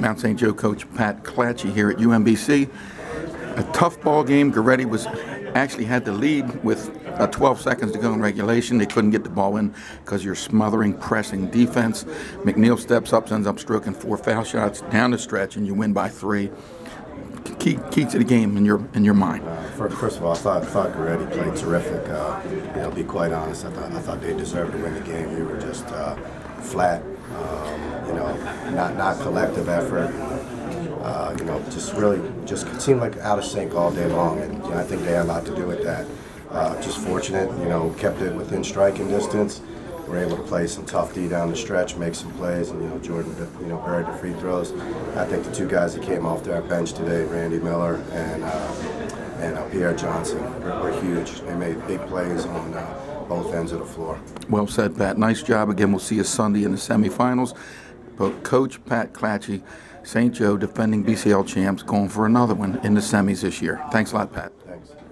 Mount St. Joe coach Pat Clatchey here at UMBC. A tough ball game. Goretti actually had the lead with 12 seconds to go in regulation. They couldn't get the ball in because you're smothering, pressing defense. McNeil steps up, ends up stroking 4 foul shots down the stretch, and you win by 3. Key to the game in your mind. First of all, I thought Goretti played terrific. To be quite honest, I thought they deserved to win the game. They were just flat. Not collective effort. Just seemed like out of sync all day long, and I think they had a lot to do with that. Just fortunate, kept it within striking distance. We're able to play some tough D down the stretch, make some plays, and Jordan, buried the free throws. I think the 2 guys that came off their bench today, Randy Miller and Pierre Johnson, were huge. They made big plays on both ends of the floor. Well said, Pat. Nice job. Again, we'll see you Sunday in the semifinals. But Coach Pat Clatchey, St. Joe, defending BCL champs, going for another one in the semis this year. Thanks a lot, Pat. Thanks.